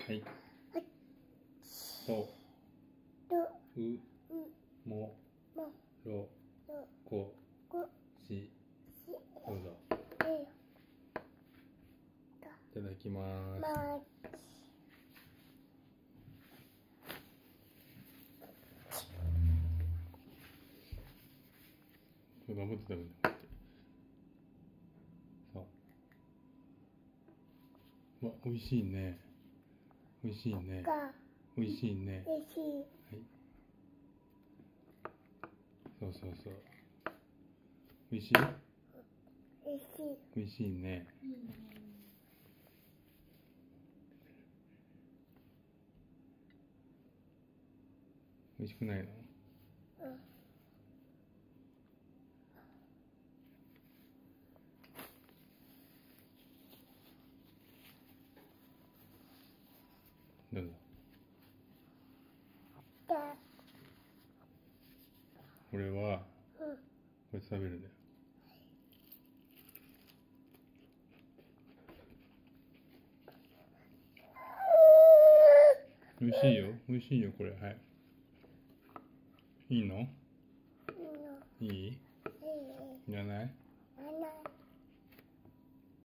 はい。と、う、も、ろ、こ、し、どうぞ。いただきます。頑張って食べるんだって。さあ。わ、美味しいね。美味しいね。美味しいね。はい。そうそうそう。美味しい？美味しいね。美味しくないの？どうぞ。俺は、これ食べるんだよ。美味しいよ。美味しいよ、これ。はい。いいの？いい？いらない？